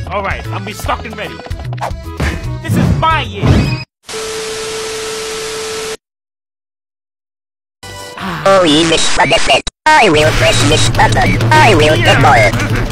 Alright, I'll be stuck and ready. This is my year! Oh, Mr. Defect. I will press this button. I will get more.